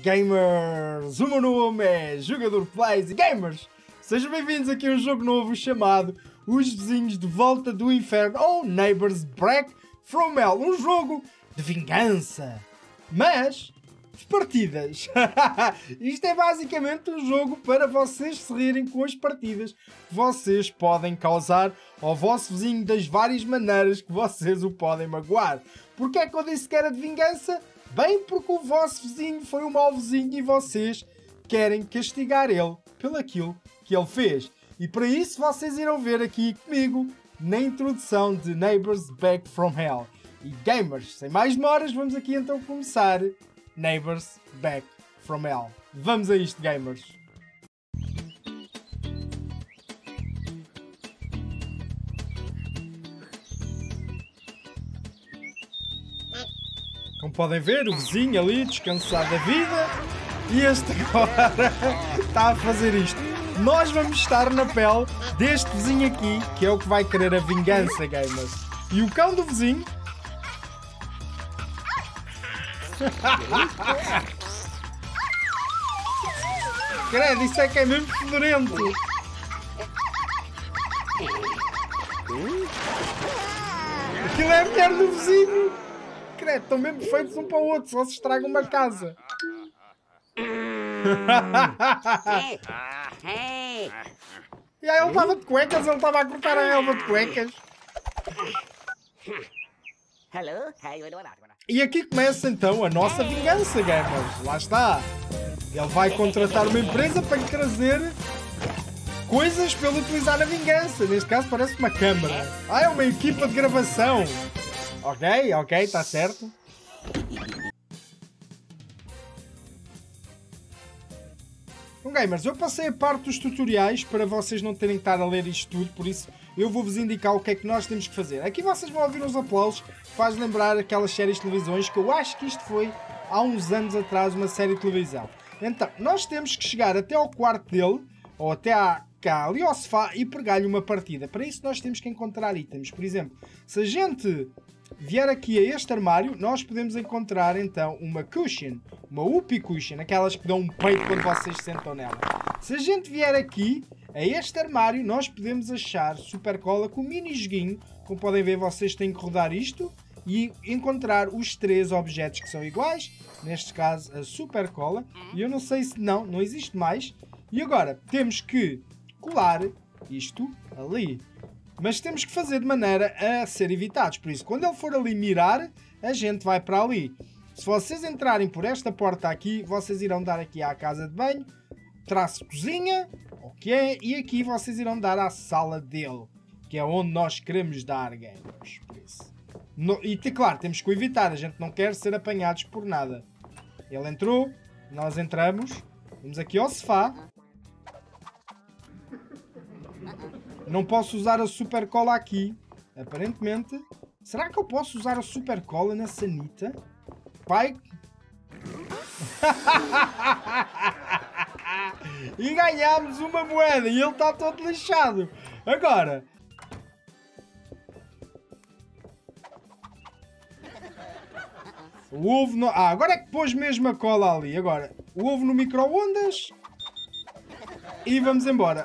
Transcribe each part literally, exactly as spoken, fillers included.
Gamers, o meu nome é Jogador Plays e Gamers, sejam bem-vindos aqui a um jogo novo chamado Os Vizinhos de Volta do Inferno ou Neighbors Back from Hell, um jogo de vingança, mas de partidas. Isto é basicamente um jogo para vocês se rirem com as partidas que vocês podem causar ao vosso vizinho das várias maneiras que vocês o podem magoar. Porquê é que eu disse que era de vingança? Bem, porque o vosso vizinho foi um mau vizinho e vocês querem castigar ele pelo aquilo que ele fez. E para isso vocês irão ver aqui comigo na introdução de Neighbors Back from Hell. E gamers, sem mais demoras, vamos aqui então começar Neighbors Back from Hell. Vamos a isto, gamers. Como podem ver, o vizinho ali descansar da vida e este agora está a fazer isto. Nós vamos estar na pele deste vizinho aqui, que é o que vai querer a vingança, gamers. E o cão do vizinho... Credo, isso é que é mesmo fedorento. Aquilo é a mulher do vizinho. Credo, estão mesmo feitos um para o outro, só se estraga uma casa. E aí ele estava de cuecas, ele estava a cortar a relva de cuecas. E aqui começa então a nossa vingança, gamers. Lá está. Ele vai contratar uma empresa para lhe trazer coisas para ele utilizar a vingança. Neste caso parece uma câmara. Ah, é uma equipa de gravação. Ok, ok, está certo. Bom, gamers, eu passei a parte dos tutoriais para vocês não terem que estar a ler isto tudo, por isso eu vou-vos indicar o que é que nós temos que fazer. Aqui vocês vão ouvir uns aplausos que faz lembrar aquelas séries de televisões, que eu acho que isto foi há uns anos atrás uma série de televisão. Então, nós temos que chegar até ao quarto dele, ou até à, cá, ali ao sofá, e pegar-lhe uma partida. Para isso nós temos que encontrar itens. Por exemplo, se a gente vier aqui a este armário, nós podemos encontrar então uma cushion, uma whoopee cushion, aquelas que dão um peito quando vocês sentam nela. Se a gente vier aqui a este armário, nós podemos achar super cola com um mini joguinho. Como podem ver, vocês têm que rodar isto e encontrar os três objetos que são iguais, neste caso a super cola, e eu não sei se não, não existe mais. E agora temos que colar isto ali. Mas temos que fazer de maneira a ser evitados. Por isso, quando ele for ali mirar, a gente vai para ali. Se vocês entrarem por esta porta aqui, vocês irão dar aqui à casa de banho, traço cozinha, ok? E aqui vocês irão dar à sala dele, que é onde nós queremos dar, gamers. Por isso. No, e claro, temos que o evitar. A gente não quer ser apanhados por nada. Ele entrou, nós entramos, vamos aqui ao sofá. Não posso usar a super cola aqui, aparentemente. Será que eu posso usar a super cola na sanita? Pai... E ganhámos uma moeda e ele está todo lixado. Agora... O ovo no... Ah, agora é que pôs mesmo a cola ali. Agora, o ovo no micro-ondas... E vamos embora.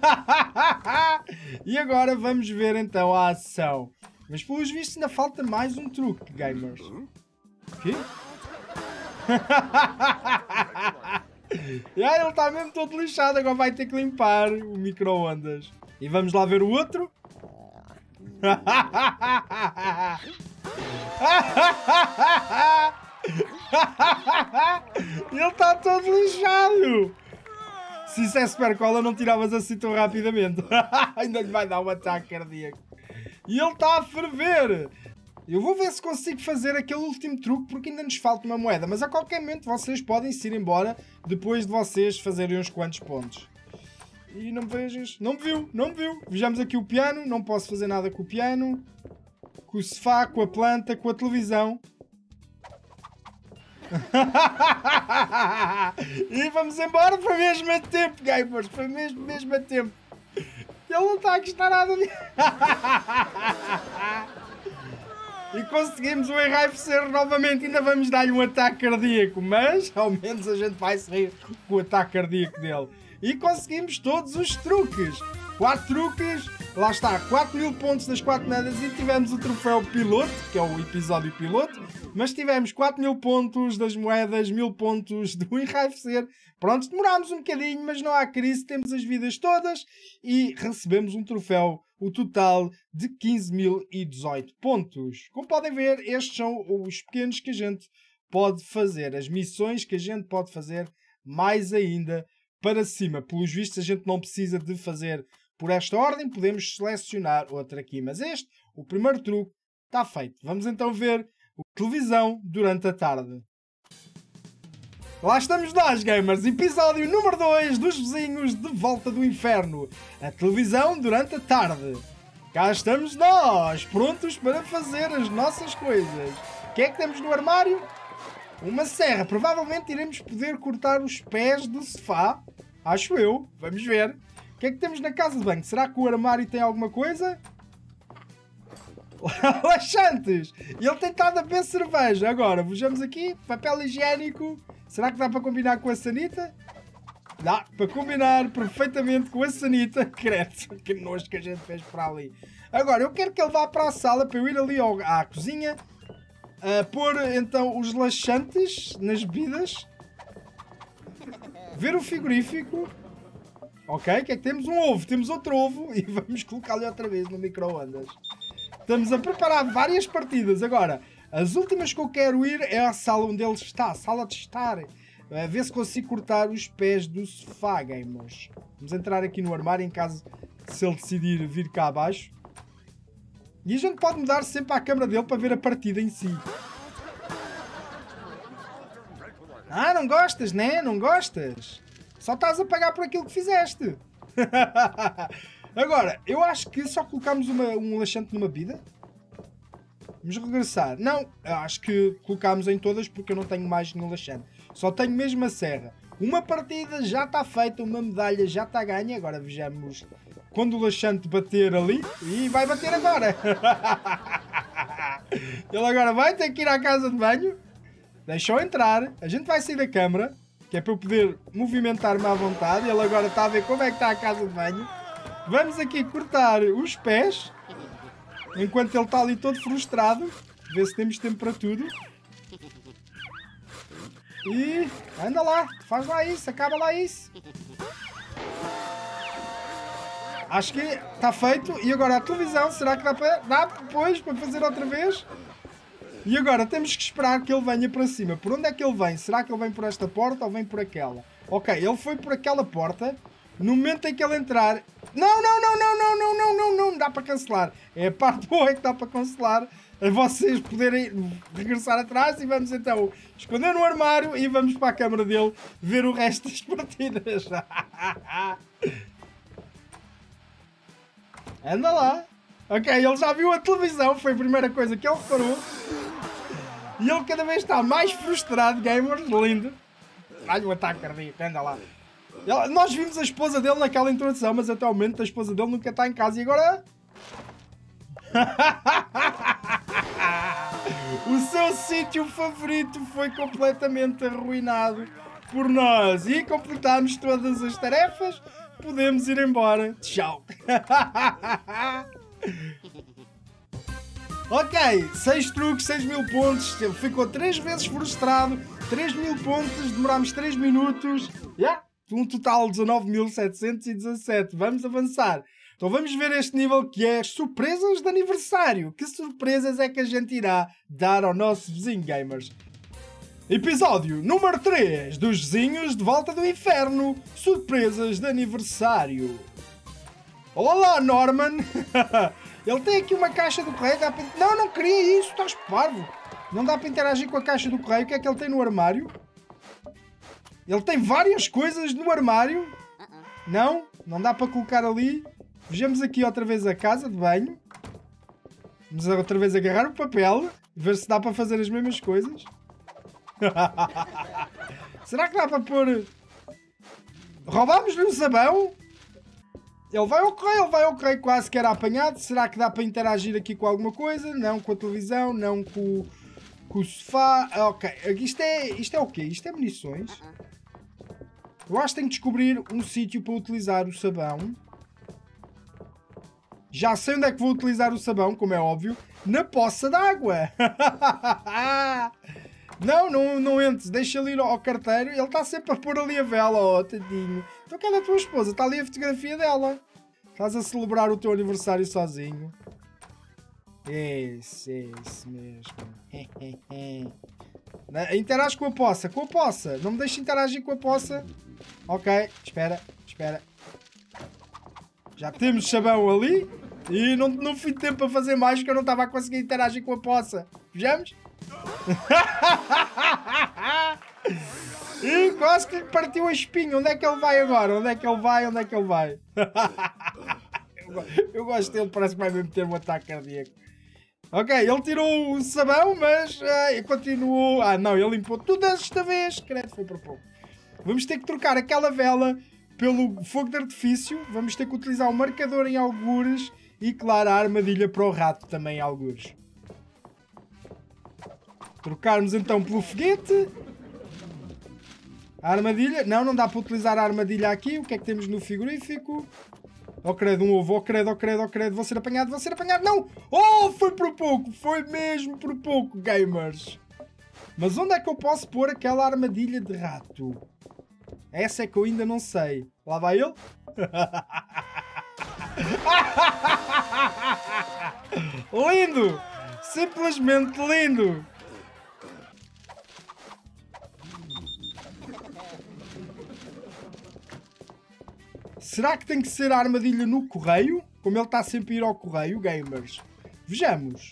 E agora vamos ver então a ação. Mas pelos vistos ainda falta mais um truque, gamers. O quê? E aí ele está mesmo todo lixado. Agora vai ter que limpar o micro-ondas. E vamos lá ver o outro. Ele está todo lixado. Se isso é super cola, não tiravas assim tão rapidamente. Ainda lhe vai dar um ataque cardíaco. E ele está a ferver. Eu vou ver se consigo fazer aquele último truque, porque ainda nos falta uma moeda. Mas a qualquer momento vocês podem se ir embora depois de vocês fazerem uns quantos pontos. E não me vejas. Não me viu, não me viu. Vejamos aqui o piano. Não posso fazer nada com o piano. Com o sofá, com a planta, com a televisão. E vamos embora, foi mesmo a tempo, gamers, foi mesmo, mesmo a tempo. Ele não está a gostar nada de... E conseguimos o enraivecer novamente. Ainda vamos dar-lhe um ataque cardíaco. Mas, ao menos, a gente vai se rir com o ataque cardíaco dele. E conseguimos todos os truques. quatro truques. Lá está, quatro mil pontos das quatro moedas. E tivemos o troféu piloto, que é o episódio piloto. Mas tivemos quatro mil pontos das moedas, mil pontos do enraivecer. Pronto, demorámos um bocadinho, mas não há crise. Temos as vidas todas. E recebemos um troféu. O total de quinze mil e dezoito pontos. Como podem ver, estes são os pequenos que a gente pode fazer. As missões que a gente pode fazer mais ainda para cima. Pelos vistos, a gente não precisa de fazer por esta ordem. Podemos selecionar outra aqui. Mas este, o primeiro truque, está feito. Vamos então ver a televisão durante a tarde. Lá estamos nós, gamers. Episódio número dois dos vizinhos de volta do inferno. A televisão durante a tarde. Cá estamos nós, prontos para fazer as nossas coisas. O que é que temos no armário? Uma serra. Provavelmente iremos poder cortar os pés do sofá. Acho eu. Vamos ver. O que é que temos na casa de banho? Será que o armário tem alguma coisa? Laxantes! E ele tem estado a beber cerveja. Agora, vejamos aqui. Papel higiênico. Será que dá para combinar com a sanita? Dá para combinar perfeitamente com a sanita. Credo, que nojo que a gente fez para ali. Agora, eu quero que ele vá para a sala para eu ir ali ao, à cozinha. A pôr então os laxantes nas bebidas. Ver o frigorífico. Ok, o que é que temos? Um ovo. Temos outro ovo e vamos colocá-lo outra vez no micro-ondas. Estamos a preparar várias partidas. Agora, as últimas que eu quero ir é a sala onde ele está. A sala de estar. A ver se consigo cortar os pés do sofá, gamers. Vamos entrar aqui no armário em caso se ele decidir vir cá abaixo. E a gente pode mudar sempre a câmera dele para ver a partida em si. Ah, não gostas, né? Não gostas? Só estás a pagar por aquilo que fizeste. Agora, eu acho que só colocamos uma, um laxante numa bebida. Vamos regressar. Não, acho que colocámos em todas porque eu não tenho mais nenhum laxante. Só tenho mesmo a serra. Uma partida já está feita, uma medalha já está ganha. Agora vejamos quando o laxante bater ali. E vai bater agora. Ele agora vai ter que ir à casa de banho. Deixa-o entrar. A gente vai sair da câmara, que é para eu poder movimentar-me à vontade. Ele agora está a ver como é que está a casa de banho. Vamos aqui cortar os pés. Enquanto ele está ali todo frustrado. Ver se temos tempo para tudo. E anda lá. Faz lá isso. Acaba lá isso. Acho que está feito. E agora a televisão. Será que dá para... Dá depois para fazer outra vez? E agora temos que esperar que ele venha para cima. Por onde é que ele vem? Será que ele vem por esta porta ou vem por aquela? Ok, ele foi por aquela porta. No momento em que ele entrar... Não, não, não, não, não, não, não, não, não. Dá para cancelar. É a parte boa que dá para cancelar. A vocês poderem regressar atrás. E vamos então esconder no armário. E vamos para a câmara dele ver o resto das partidas. Anda lá. Ok, ele já viu a televisão. Foi a primeira coisa que ele reparou. E ele cada vez está mais frustrado. Gamers, lindo. Olha o ataque cardíaco. Anda lá. Ele, nós vimos a esposa dele naquela introdução, mas até o momento a esposa dele nunca está em casa. E agora... O seu sítio favorito foi completamente arruinado por nós. E completámos todas as tarefas. Podemos ir embora. Tchau. Ok, seis truques, seis mil pontos. Ele ficou três vezes frustrado. três mil pontos, demorámos três minutos. Yeah. Um total de dezanove mil setecentos e dezassete. Vamos avançar. Então vamos ver este nível que é surpresas de aniversário. Que surpresas é que a gente irá dar ao nosso vizinho, gamers? Episódio número três dos vizinhos de volta do inferno. Surpresas de aniversário. Olá, Norman. Ele tem aqui uma caixa do correio. Dá para... Não, não queria isso. Estás parvo. Não dá para interagir com a caixa do correio. O que é que ele tem no armário? Ele tem várias coisas no armário. Não, não dá para colocar ali. Vejamos aqui outra vez a casa de banho. Vamos outra vez agarrar o papel. Ver se dá para fazer as mesmas coisas. Será que dá para pôr... Roubámos-lhe um sabão. Ele vai ao correio, ele vai ao correio quase que era apanhado. Será que dá para interagir aqui com alguma coisa? Não com a televisão, não com, com o sofá. Ok, isto é, isto é o quê? Isto é munições. Eu acho que tenho que descobrir um sítio para utilizar o sabão. Já sei onde é que vou utilizar o sabão, como é óbvio. Na poça d'água. Não, não, não entres. Deixa ele ir ao carteiro. Ele está sempre a pôr ali a vela, ó, oh, tadinho. Então cadê a tua esposa? Está ali a fotografia dela. Estás a celebrar o teu aniversário sozinho. Isso, isso mesmo. Interage com a poça, com a poça. Não me deixes interagir com a poça. Ok, espera, espera. Já temos sabão ali. E não, não fui de tempo a fazer mais, porque eu não estava a conseguir interagir com a poça. Vejamos? E quase que lhe partiu a espinha. Onde é que ele vai agora? Onde é que ele vai? Onde é que ele vai? eu, eu gosto dele, parece que vai mesmo ter um ataque cardíaco. Ok, ele tirou o sabão, mas uh, continuou... Ah, não, ele limpou tudo desta vez. Credo, foi por pouco. Vamos ter que trocar aquela vela pelo fogo de artifício. Vamos ter que utilizar o marcador em algures. E, claro, a armadilha para o rato também em algures. Trocarmos então pelo foguete. A armadilha. Não, não dá para utilizar a armadilha aqui. O que é que temos no frigorífico? Oh credo, um ovo. Oh credo, oh credo, oh credo. Vou ser apanhado, vou ser apanhado. Não! Oh, foi por pouco. Foi mesmo por pouco, gamers. Mas onde é que eu posso pôr aquela armadilha de rato? Essa é que eu ainda não sei. Lá vai ele. Lindo! Simplesmente lindo! Será que tem que ser a armadilha no correio? Como ele está sempre a ir ao correio, gamers. Vejamos.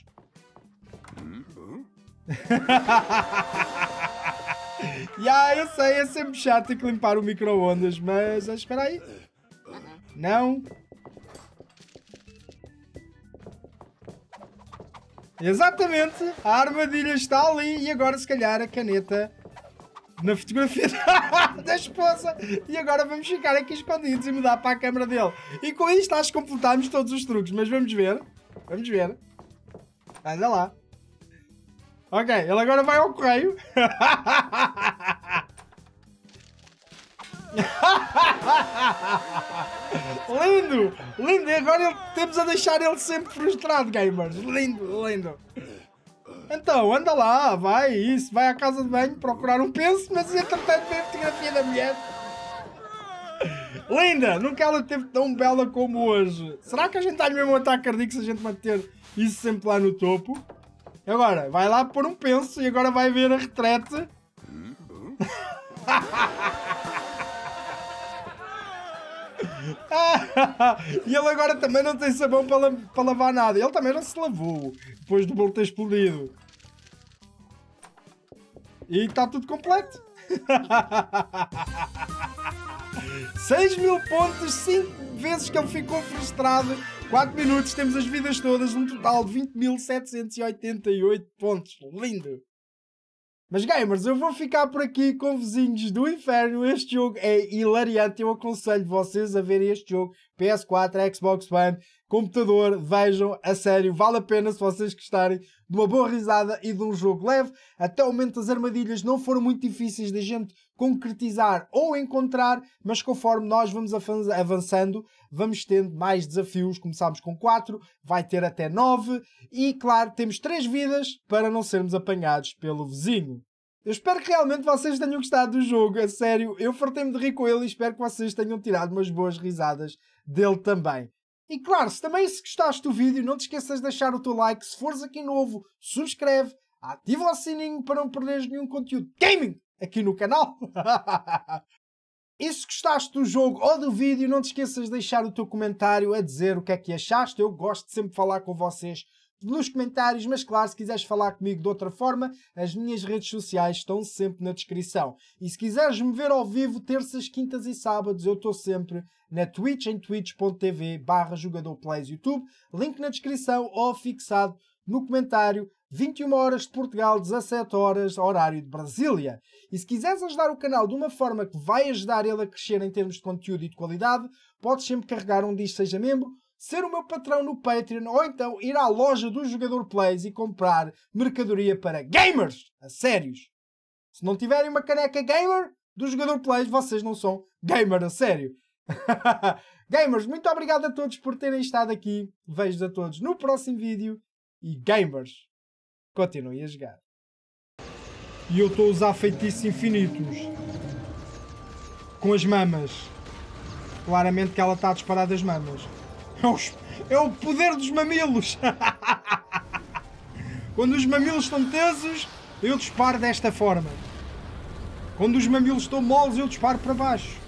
Já, eu sei, é sempre chato ter que limpar o micro-ondas, mas espera aí. Não. Exatamente, a armadilha está ali e agora se calhar a caneta na fotografia da esposa. E agora vamos ficar aqui escondidos e mudar para a câmera dele. E com isto acho que completámos todos os truques, mas vamos ver. Vamos ver. Anda lá. Ok, ele agora vai ao correio. Lindo! Lindo! E agora ele, temos a deixar ele sempre frustrado, gamers. Lindo, lindo. Então, anda lá, vai, isso. Vai à casa de banho procurar um penso, mas entretanto vem a fotografia da mulher. Linda! Nunca ela teve tão bela como hoje. Será que a gente dá-lhe mesmo um ataque cardíaco se a gente manter isso sempre lá no topo? Agora, vai lá pôr um penso e agora vai ver a retrete. E ele agora também não tem sabão para, la para lavar nada. Ele também não se lavou depois do bolo ter explodido. E está tudo completo. seis mil pontos, cinco vezes que ele ficou frustrado. quatro minutos, temos as vidas todas, um total de vinte mil setecentos e oitenta e oito pontos. Lindo! Mas gamers, eu vou ficar por aqui com Vizinhos do Inferno. Este jogo é hilariante. Eu aconselho vocês a verem este jogo. P S quatro, Xbox One, computador. Vejam, a sério, vale a pena se vocês gostarem de uma boa risada e de um jogo leve. Até o momento as armadilhas não foram muito difíceis de a gente concretizar ou encontrar, mas conforme nós vamos avançando, vamos tendo mais desafios. Começámos com quatro, vai ter até nove e, claro, temos três vidas para não sermos apanhados pelo vizinho. Eu espero que realmente vocês tenham gostado do jogo, a sério. Eu fartei-me de rir com ele e espero que vocês tenham tirado umas boas risadas dele também. E claro, se também se gostaste do vídeo, não te esqueças de deixar o teu like. Se fores aqui novo, subscreve, ativa o sininho para não perderes nenhum conteúdo gaming aqui no canal. E se gostaste do jogo ou do vídeo, não te esqueças de deixar o teu comentário a dizer o que é que achaste. Eu gosto de sempre falar com vocês nos comentários, mas claro, se quiseres falar comigo de outra forma, as minhas redes sociais estão sempre na descrição. E se quiseres me ver ao vivo, terças, quintas e sábados, eu estou sempre na Twitch, em twitch ponto tv barra jogadorplays YouTube, link na descrição ou fixado no comentário vinte e uma horas de Portugal, dezassete horas, horário de Brasília. E se quiseres ajudar o canal de uma forma que vai ajudar ele a crescer em termos de conteúdo e de qualidade, podes sempre carregar um diz seja membro, ser o meu patrão no Patreon ou então ir à loja do Jogador Plays e comprar mercadoria para gamers, a sérios. Se não tiverem uma caneca gamer do Jogador Plays, vocês não são gamer a sério. Gamers, muito obrigado a todos por terem estado aqui. Vejo-vos a todos no próximo vídeo. E gamers, continuem a jogar. E eu estou a usar feitiços infinitos. Com as mamas. Claramente que ela está a disparar das mamas. É o, é o poder dos mamilos. Quando os mamilos estão tesos, eu disparo desta forma. Quando os mamilos estão moles, eu disparo para baixo.